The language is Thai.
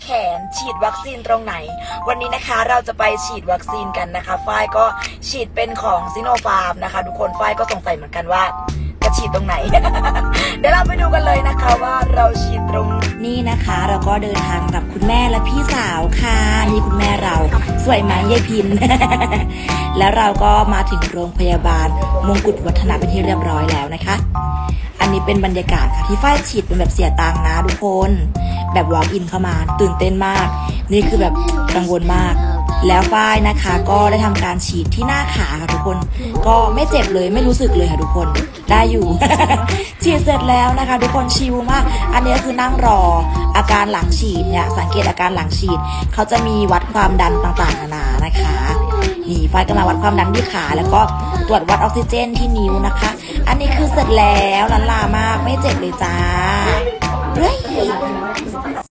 แขนฉีดวัคซีนตรงไหนวันนี้นะคะเราจะไปฉีดวัคซีนกันนะคะฝ้ายก็ฉีดเป็นของซิโนฟาร์มนะคะทุกคนฝ้ายก็สงสัยเหมือนกันว่าจะฉีดตรงไหน เดี๋ยวเราไปดูกันเลยนะคะว่าเราฉีดตรงนี่นะคะเราก็เดินทางกับคุณแม่และพี่สาวค่ะนี่คุณแม่เราสวยไหมยายพิน แล้วเราก็มาถึงโรงพยาบาลมงกุฎวัฒนะเป็นที่เรียบร้อยแล้วนะคะอันนี้เป็นบรรยากาศค่ะที่ฝ้ายฉีดเป็นแบบเสียตังค์นะทุกคนแบบwalk inเข้ามาตื่นเต้นมากนี่คือแบบกังวลมากแล้วฝ้ายนะคะก็ได้ทำการฉีดที่หน้าขาค่ะทุกคนก็ไม่เจ็บเลยไม่รู้สึกเลยค่ะทุกคนได้อยู่ ฉีดเสร็จแล้วนะคะทุกคนชิลมากอันนี้คือนั่งรออาการหลังฉีดเนี่ยสังเกตอาการหลังฉีดเขาจะมีวัดความดันต่างๆนานานะคะนี่ฝ้ายก็มาวัดความดันที่ขาแล้วก็ตรวจวัดออกซิเจนที่นิ้วนะคะอันนี้คือเสร็จแล้วลันลามากไม่เจ็บเลยจ้าเฮ้ย